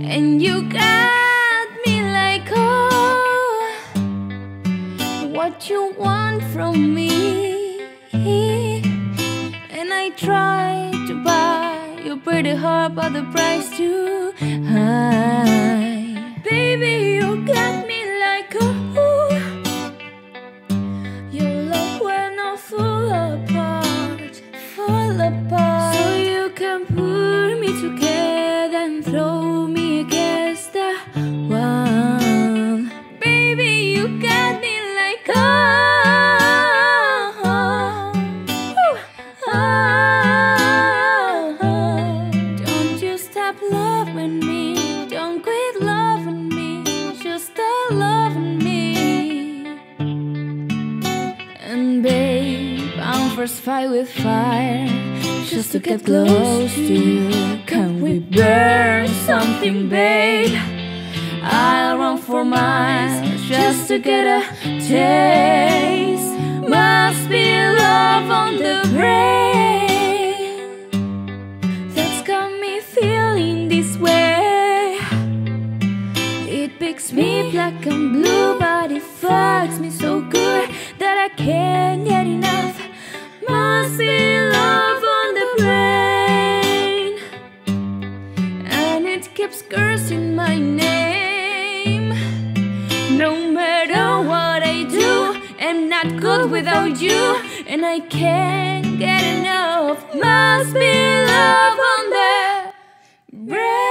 and you got me like, oh, what you want from me. And I try to buy your pretty heart, but the price too high. Baby, you got me like, oh, your love will not fall apart, fall apart. So you can put me together and throw me against the wall. Baby, you got me like, oh, don't you stop loving me, don't quit loving me, just start loving me. And babe, I'm first fight with fire, just to get close to you. Can we burn something, babe? I'll run for miles just to get a taste. Must be love on the brain that's got me feeling this way. It picks me black and blue, but it fucks me so good that I can't get enough. Must be love on the brain, and it keeps cursing my name. No matter what I do, I'm not good without you, and I can't get enough. Must be love on the brain.